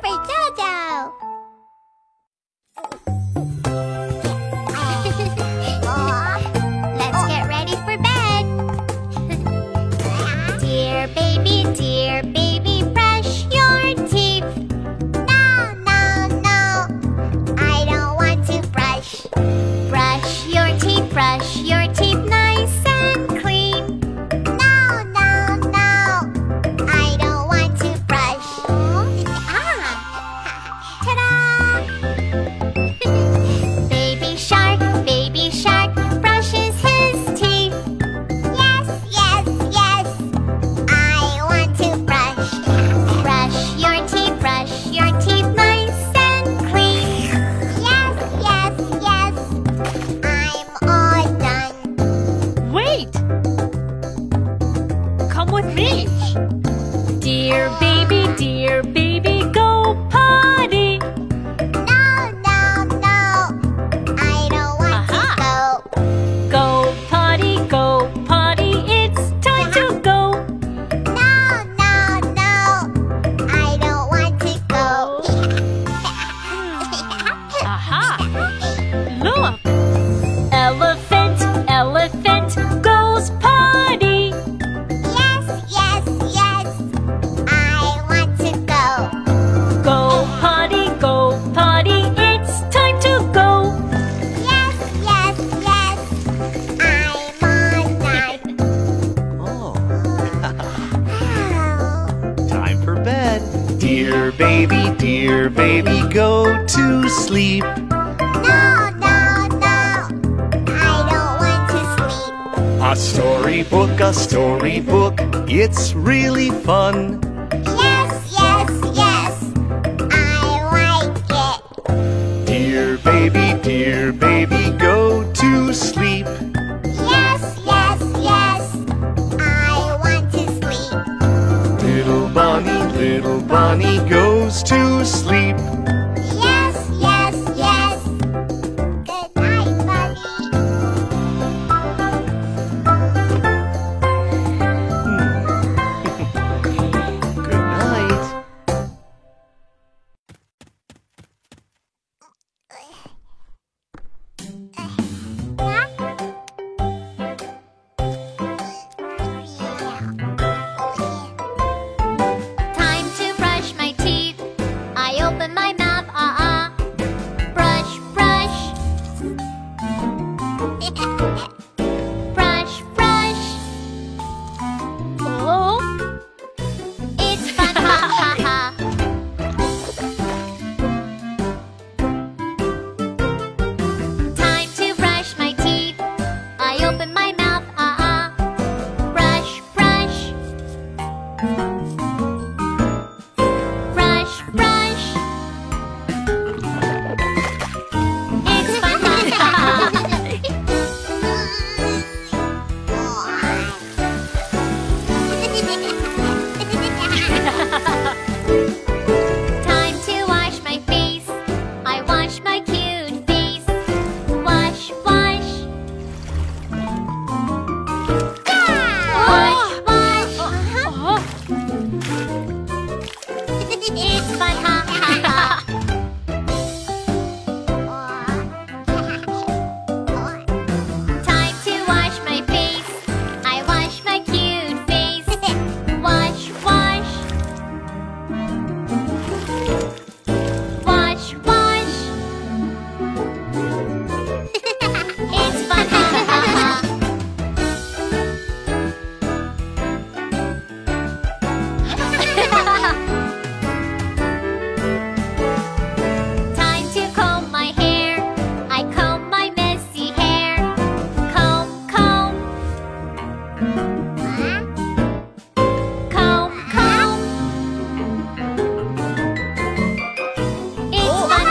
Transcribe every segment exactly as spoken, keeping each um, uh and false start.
for Jojo. Let's get ready for bed. Dear baby, dear baby, brush your teeth. No, no, no, I don't want to brush. Brush your teeth, brush your teeth nice and clean. No, no, no, I don't want to brush. Ah, ta-da! Baby shark, baby shark brushes his teeth. Yes, yes, yes, I want to brush. Brush your teeth, brush your teeth nice and clean. Yes, yes, yes, I'm all done. Wait! Come with me. Dear baby, dear baby, go potty. No, no, no, I don't want Aha. to go. Go potty, go potty, it's time to go. No, no, no, I don't want to go. Aha! Look! Elephant, elephant goes potty. Yes, yes, yes, I want to go. Go potty, go potty, it's time to go. Yes, yes, yes, I'm all done. Oh, Oh. time for bed. Dear baby, dear baby, go to sleep. No, no, no, I don't want to sleep. A storybook, a storybook, it's really fun. Yes, yes, yes, I like it. Dear baby, dear baby, go to sleep. Yes, yes, yes, I want to sleep. Little Bonnie, little Bonnie goes to sleep. Yes, yes, yes. Good night, Bunny. Good night. Time to brush my teeth. I open my mouth, ah ah. Brush, brush. Brush, brush. Oh, it's fun, ha ha ha. Time to brush my teeth. I open my mouth, ah ah. Brush, brush. Brush, brush. It's fun. Time to wash my face. I wash my cute face. Wash, wash. Wash, wash. Oh, It's fun, ha ha ha. Time to wash my face. I wash my cute face. Wash, wash. Wash, wash. It's fun, ha ha ha. Time to comb my hair. I comb my messy hair. Comb, comb. Comb, comb. It's fun.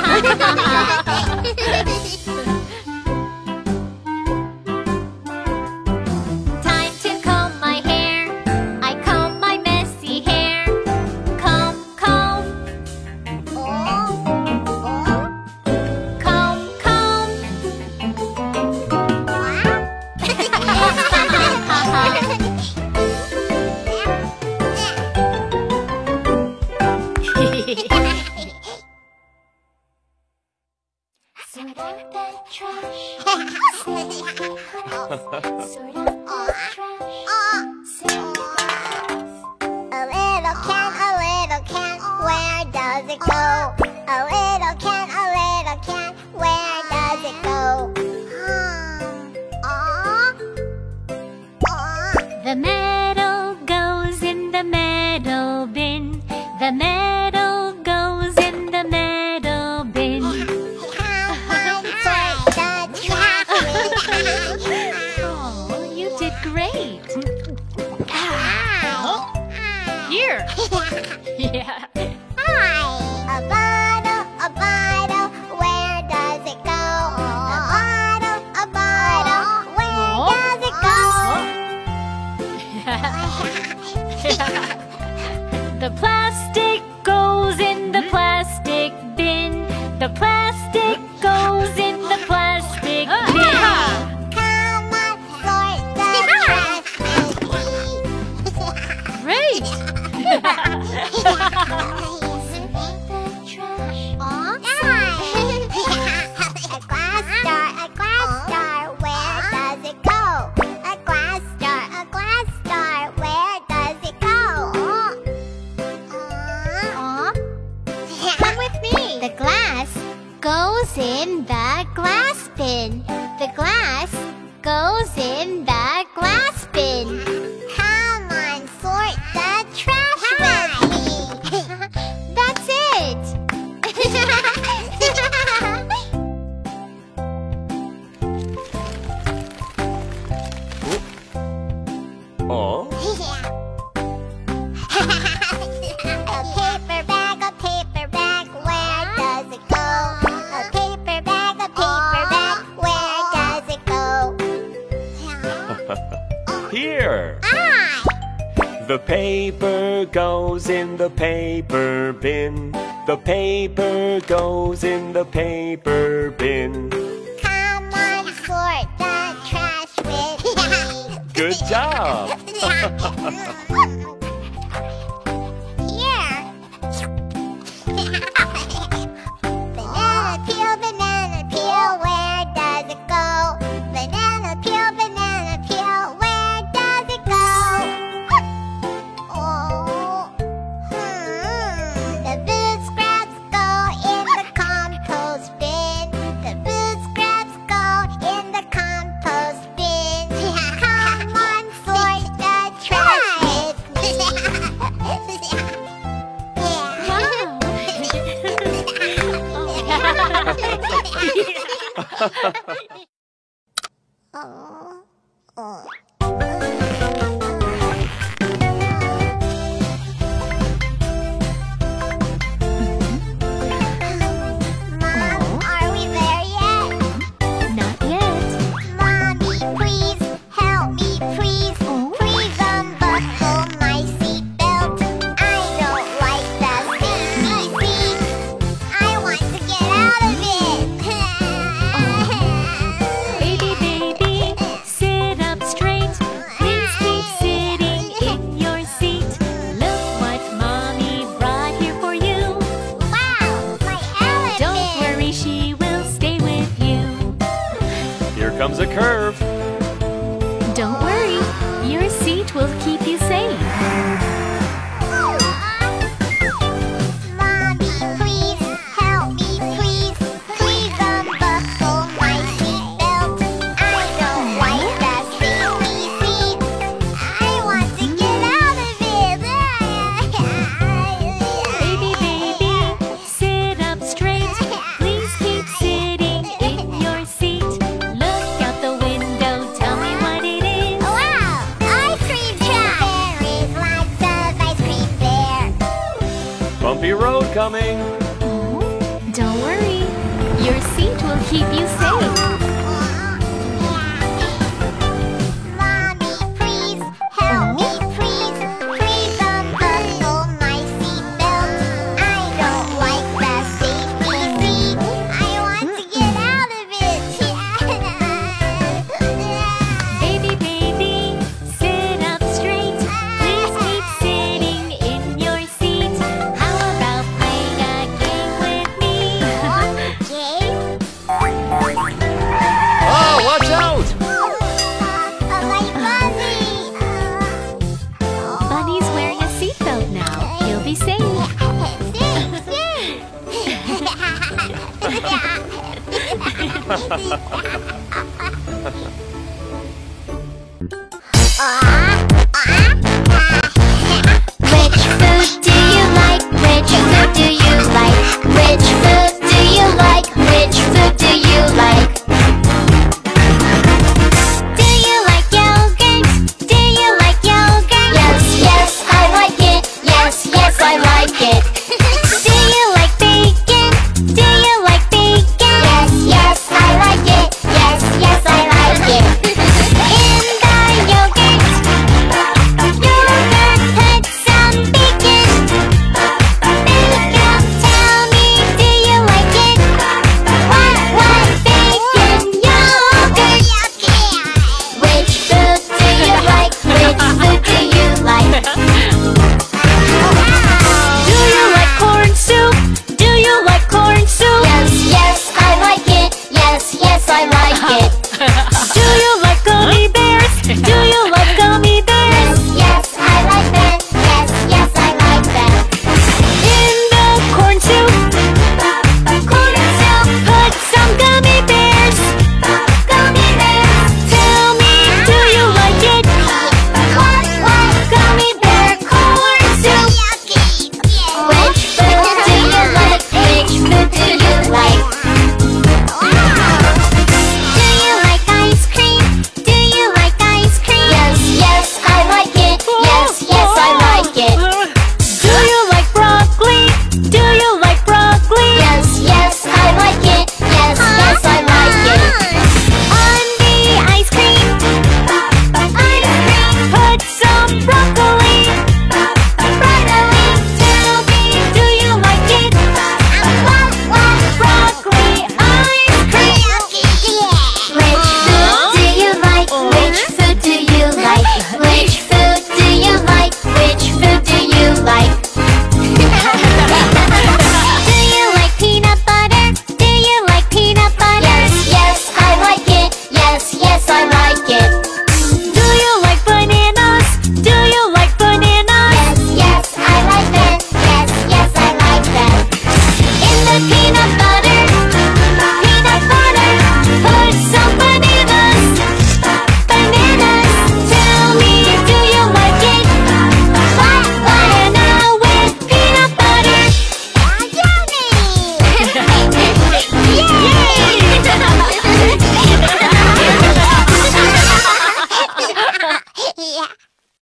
Time to comb my hair. I comb my messy hair. Comb, comb. Comb, comb. It's fun. Sort out the trash. Sort out the trash. A little can, a little can, where does it go? A little can, a little can, where does it go? The metal goes in the metal bin. The metal goes in the metal bin. Oh, you did great. Here. Yeah. A bottle, a bottle, where does it go? A bottle, a bottle, where does it go? The plastic goes in the plastic bin. The plastic goes in the plastic bin. Come on, sort the trash with me. Great. A glass jar, a glass jar, where does it go? A glass jar, a glass jar, where does it go? Come with me. The glass goes in the glass bin. The glass goes in the glass bin. Come on, sort the trash with me. That's it. Oh. A paper bag, a paper bag, where does it go? A paper bag, a paper bag, where does it go? Here. I. The paper goes in the paper bin. The paper goes in the paper bin. Come on, sort the trash with me. Good job. Here. Banana peel, banana peel, where does it go? Banana peel, banana peel, where does it go? Oh, hmm. The food scraps go in the compost bin. The food scraps go in the compost bin. Come on, sort the trash with me. Oh. Oh. Mom, are we there yet? Not yet. Mommy, please help me, please. Please unbuckle my seatbelt. I don't like the safety seat. I want to get out of it. Baby, baby, sit up straight. Please keep sitting in your seat. Look what Mommy brought here for you. Wow, my elephant. Don't worry, she will stay with you. Here comes a curve. Don't worry, your seat will keep you safe. Mommy, please help me, please. Please unbuckle my seatbelt. I don't like the safety seat. I want to get out of it. Baby, baby, sit up straight. Please keep sitting in your seat. Look out the window, tell me what it is. Wow, ice cream truck. There is lots of ice cream there. Bumpy road coming. Don't worry, your seat will keep you safe. Mommy, please help me, please. Please unbuckle my seatbelt. I don't like the safety seat. I want to get out of it. Baby, baby, sit up straight. Please keep sitting in your seat. How about playing a